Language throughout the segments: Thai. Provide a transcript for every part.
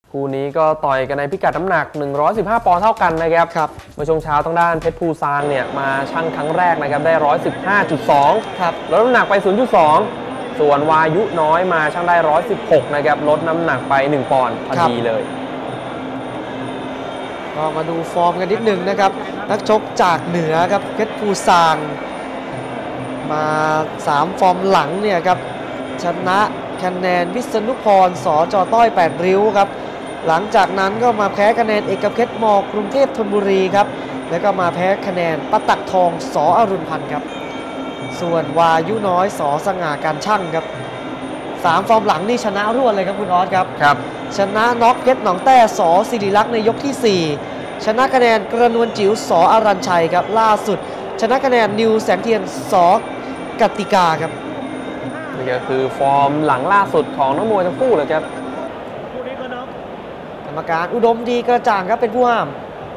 คู่นี้ก็ต่อยกันในพิกัดน้ำหนัก115ปอนด์เท่ากันนะครับเมื่อช่วงเช้าทางด้านเพชรภูซางเนี่ยมาชั่งครั้งแรกนะครับได้ 115.2 ครับลดน้ำหนักไป 0.2 ส่วนวายุน้อยมาชั่งได้ 116 นะครับลดน้ำหนักไป1ปอนด์พอดีเลยก็มาดูฟอร์มกันนิดหนึ่งนะครับนักชกจากเหนือครับเพชรภูซางมา3ฟอร์มหลังเนี่ยครับชนะคะแนนวิษณุพรสจต้อย8ริ้วครับหลังจากนั้นก็มาแพ้คะแนนเอกเพชรมกรุงเทพธนบุรีครับแล้วก็มาแพ้คะแนนปะตักทองสอรุณพันธ์ครับส่วนวายุน้อยสสง่าการช่างครับ3ฟอร์มหลังนี่ชนะรวดเลยครับคุณออสครับชนะน็อกเพชรหนองแต้สศิริลักษณ์ในยกที่4ชนะคะแนนกระนวลจิ๋วสอรัญชัยครับล่าสุดชนะคะแนนนิวแสงเทียนสกติกาครับนี่ก็คือฟอร์มหลังล่าสุดของนักมวยทั้งคู่เลยครับกรรมการอุดมดีกระจ่างครับเป็นผู้ห้าม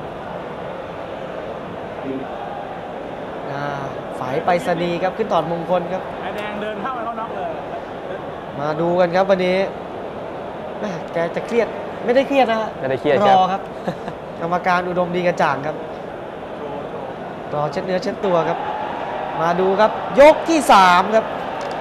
ฝ่ายไปรษณีย์ครับขึ้นถอดมงคลครับไอแดงเดินเข้าไปเขาน็อกเลยมาดูกันครับวันนี้แกจะเครียดไม่ได้เครียดนะฮะไม่ได้เครียดรอครับกรรมการอุดมดีกระจ่างครับรอเช็ดเนื้อเช็ดตัวครับมาดูครับยกที่3ครับ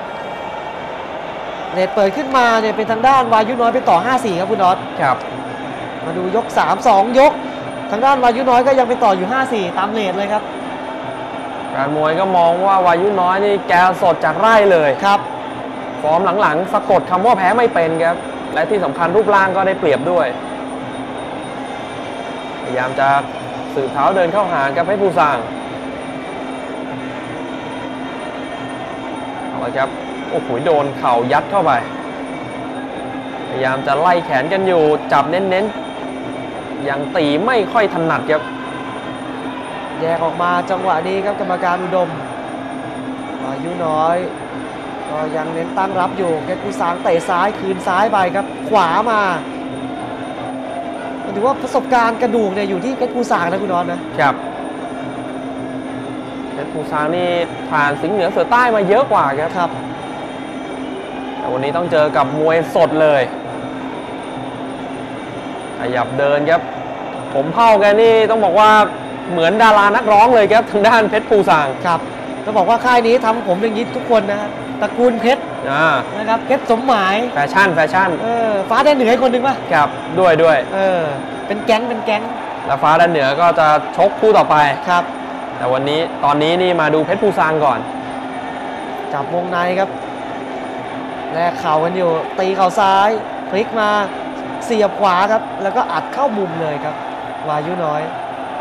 เรทเปิดขึ้นมาเนี่ยเป็นทางด้านวายุน้อยไปต่อ 5-4 ครับคุณน็อตครับมาดูยก3-2 ยกทางด้านวายุน้อยก็ยังไปต่ออยู่ 5-4 ตามเรทเลยครับการมวยก็มองว่าวายุน้อยนี่แกสดจากไร่เลยครับฟอร์มหลังๆสะกดคำว่าแพ้ไม่เป็นครับและที่สำคัญรูปร่างก็ได้เปรียบด้วยพยายามจะสืบเท้าเดินเข้าหากับเพชรภูซางเอาละครับโอ้โหโดนเข่ายัดเข้าไปพยายามจะไล่แขนกันอยู่จับเน้นๆยังตีไม่ค่อยถนัดครับแยกออกมาจังหวะนี้ครับกรรมการอุดมอายุน้อยก็ยังเน้นตั้งรับอยู่เพชรภูซางเตะซ้ายคืนซ้ายไปครับขวามาถือว่าประสบการณ์กระดูกเนี่ยอยู่ที่เพชรภูซางนะคุณนอนนะครับเพชรภูซางนี่ผ่านสิงห์เหนือเสือใต้มาเยอะกว่าครับแต่วันนี้ต้องเจอกับมวยสดเลยขยับเดินครับผมเผ่าแกนี่ต้องบอกว่าเหมือนดารานักร้องเลยครับทางด้านเพชรภูซางครับต้องบอกว่าค่ายนี้ทำผมอย่างนี้ทุกคนนะตระกูลเพชรนะครับเพชรสมหมายแฟชั่นฟ้าแดนเหนือคนหนึ่งป่ะครับด้วยเป็นแก๊งแล้วฟ้าแดนเหนือก็จะชกคู่ต่อไปครับแต่วันนี้ตอนนี้นี่มาดูเพชรภูซางก่อนจับวงในครับแลกเข่ากันอยู่ตีเข่าซ้ายพลิกมาเสียบขวาครับแล้วก็อัดเข้ามุมเลยครับวายุน้อย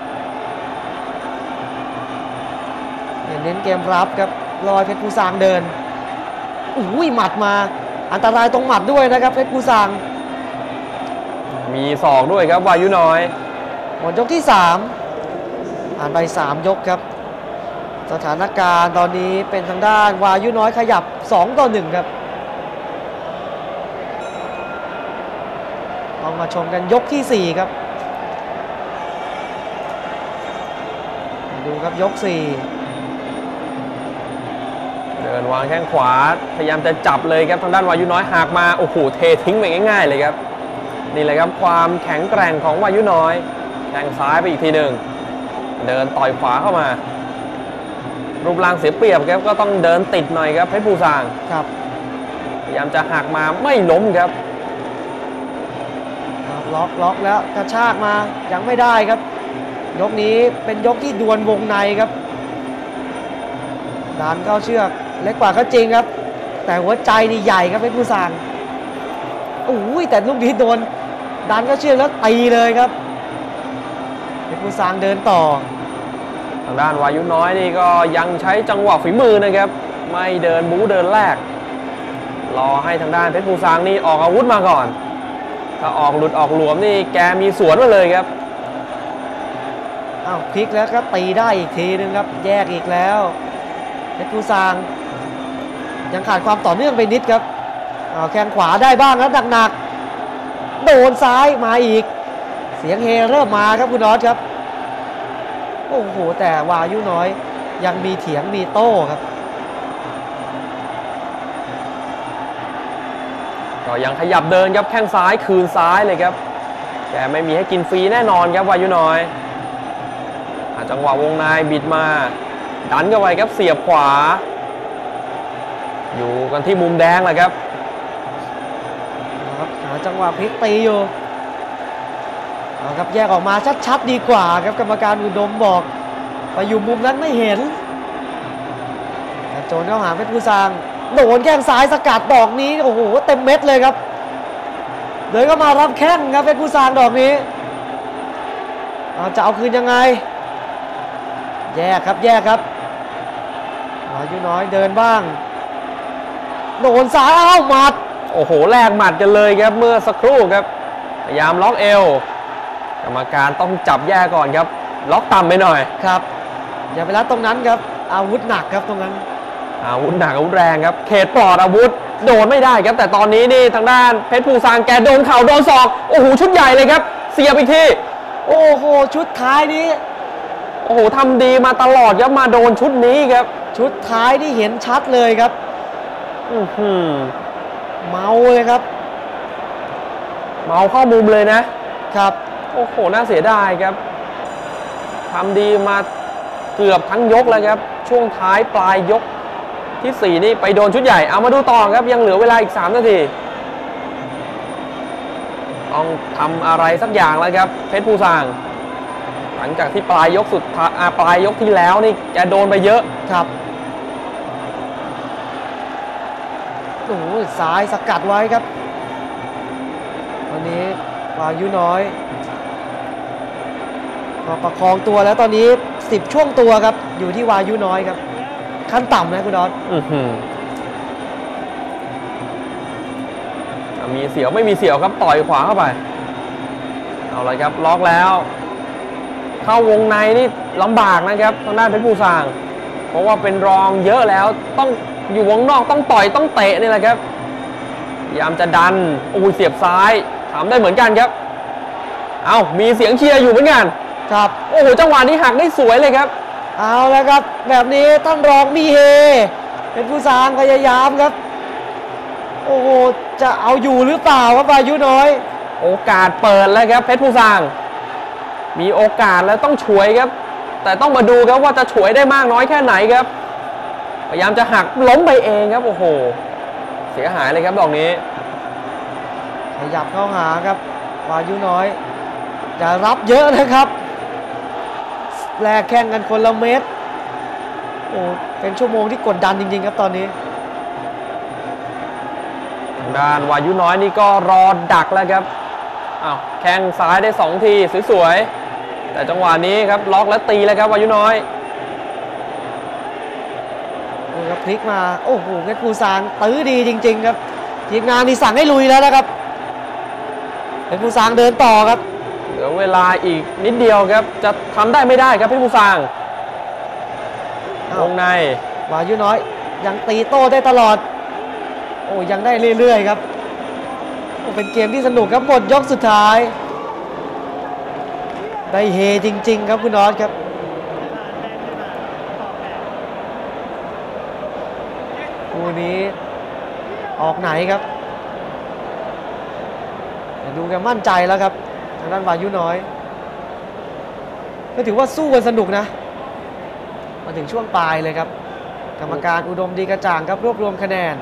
เน้นเกมรับครับรอยเพชรภูซางเดินอุ้ยหมัดมาอันตรายตรงหมัดด้วยนะครับเพชรภูซางมีศอกด้วยครับวายุน้อยหมดยกที่3ผ่านไป3ยกครับสถานการณ์ตอนนี้เป็นทางด้านวายุน้อยขยับ2-1ครับต้องมาชมกันยกที่4ครับดูครับยก4 เดินวางแข้งขวาพยายามจะจับเลยครับทางด้านวายุน้อยหากมาโอ้โหเททิ้งไปง่ายๆเลยครับนี่เลยครับความแข็งแกร่งของวายุน้อยแข้งซ้ายไปอีกทีหนึ่งเดินต่อยขวาเข้ามารูปร่างเสียเปรียบครับก็ต้องเดินติดหน่อยครับเพชรภูซางครับพยายามจะหักมาไม่ล้มครับล็อกแล้วกระชากมายังไม่ได้ครับยกนี้เป็นยกที่ดวลวงในครับดันเข้าเชือกเล็กกว่าก็จริงครับแต่หัวใจนี่ใหญ่ครับเพชรภูซางอุ้ยแต่ลูกนี้โดนดันเข้าเชือกแล้วตีเลยครับเพชรภูซางเดินต่อทางด้านวายุน้อยนี่ก็ยังใช้จังหวะฝีมือนะครับไม่เดินบู๊เดินแรกรอให้ทางด้านเพชรภูซางนี่ออกอาวุธมาก่อนถ้าออกหลุดออกหลวมนี่แกมีสวนมาเลยครับพลิกแล้วก็ตีได้อีกทีนึงครับแยกอีกแล้วเพชรภูซางยังขาดความต่อเนื่องไปนิดครับแข้งขวาได้บ้างแล้วหนักๆโดนซ้ายมาอีกเสียงเฮเริ่มมาครับคุณนอสครับโอ้โหแต่วายุน้อยยังมีเถียงมีโต้ครับก็ยังขยับเดินครับแข้งซ้ายคืนซ้ายเลยครับแกไม่มีให้กินฟรีแน่นอนครับวายุน้อยจังหวะวงในบิดมาดันเข้าไปครับเสียบขวาอยู่กันที่มุมแดงเลยครับหาจังหวะพลิกตีอยู่เอาครับแยกออกมาชัดๆดีกว่าครับกรรมการอุดมบอกไปอยู่มุมนั้นไม่เห็นโจนเข้าหาเพชรภูซางโดนแข้งซ้ายสกัดดอกนี้โอ้โหเต็มเม็ดเลยครับเดินก็มารับแข้งครับเพชรภูซางดอกนี้จะเอาคืนยังไงแยกครับวายุน้อยเดินบ้างโดนซ้ายหมัดโอ้โหแลกหมัดกันเลยครับเมื่อสักครู่ครับพยายามล็อกเอวกรรมการต้องจับแยกก่อนครับล็อกต่ำไปหน่อยครับอย่าไปรัดตรงนั้นครับอาวุธหนักครับตรงนั้นอาวุธหนักอาวุธแรงครับเขตปลอดอาวุธโดนไม่ได้ครับแต่ตอนนี้นี่ทางด้านเพชรภูซางแกโดนเข่าโดนศอกโอ้โหชุดใหญ่เลยครับเสียบอีกทีโอ้โหชุดท้ายนี้โอ้โหทำดีมาตลอดครับมาโดนชุดนี้ครับชุดท้ายที่เห็นชัดเลยครับเมาเลยครับเมาเข้ามุมเลยนะครับโอ้โหน่าเสียดายครับทำดีมาเกือบทั้งยกแล้วครับช่วงท้ายปลายยกที่4นี่ไปโดนชุดใหญ่เอามาดูต่อครับยังเหลือเวลาอีก3นาทีต้องทำอะไรสักอย่างแล้วครับเพชรภูซางหลังจากที่ปลายยกสุดปลายยกที่แล้วนี่แกโดนไปเยอะครับโอ้ยซ้ายสกัดไว้ครับวันนี้วายุน้อยก็ประคองตัวแล้วตอนนี้10ช่วงตัวครับอยู่ที่วายุน้อยครับขั้นต่ำนะคุณดอนมีเสียวไม่มีเสียวครับต่อยขวาเข้าไปเอาเลยครับล็อกแล้วเข้าวงในนี่ลำบากนะครับทางด้านเพชรภูซางเพราะว่าเป็นรองเยอะแล้วต้องอยู่วงนอกต้องต่อยต้องเตะนี่แหละครับพยายามจะดันโอ้ยเสียบซ้ายทำได้เหมือนกันครับเอามีเสียงเชียร์อยู่เหมือนกันครับโอ้โหจังหวะนี้หักได้สวยเลยครับเอาแล้วครับแบบนี้ท่านรองมีเฮเพชรภูซางพยายามครับโอ้โหจะเอาอยู่หรือเปล่าครับวายุน้อยโอกาสเปิดแล้วครับเพชรภูซางมีโอกาสแล้วต้องฉวยครับแต่ต้องมาดูครับว่าจะฉวยได้มากน้อยแค่ไหนครับพยายามจะหักล้มไปเองครับโอ้โหเสียหายเลยครับดอกนี้ขยับเข้าหาครับวายุน้อยจะรับเยอะนะครับแลกแข่งกันคนละเม็ดโอ้เป็นชั่วโมงที่กดดันจริงๆครับตอนนี้ด้านวายุน้อยนี่ก็รอดักแล้วครับอ้าวแข้งซ้ายได้2ทีสวยๆแต่จังหวะนี้ครับล็อกแล้วตีแล้วครับวายุน้อยพลิกมาโอ้โหเพชรภูซางตื้อดีจริงๆครับทีมงานนี่สั่งให้ลุยแล้วนะครับเพชรภูซางเดินต่อครับเหลือเวลาอีกนิดเดียวครับจะทำได้ไม่ได้ครับเพชรภูซางวงในวายุน้อยยังตีโต้ได้ตลอดโอ้ยังได้เรื่อยๆครับโอ้เป็นเกมที่สนุกครับหมดยกสุดท้ายได้เฮจริงๆครับคุณนอตครับคู่นี้ออกไหนครับดูแกมั่นใจแล้วครับทางด้านวายุน้อยก็ถือว่าสู้กันสนุกนะมาถึงช่วงปลายเลยครับกรรมการอุดมดีกระจ่างครับรวบรวมคะแนน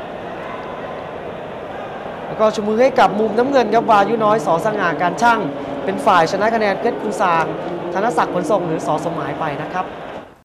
แล้วก็ชูมือให้กับมุมน้ำเงินครับวายุน้อยส.สง่าการช่างเป็นฝ่ายชนะคะแนนเพชรภูซางธนศักดิ์ขนส่งหรือส.สมหมายไปนะครับ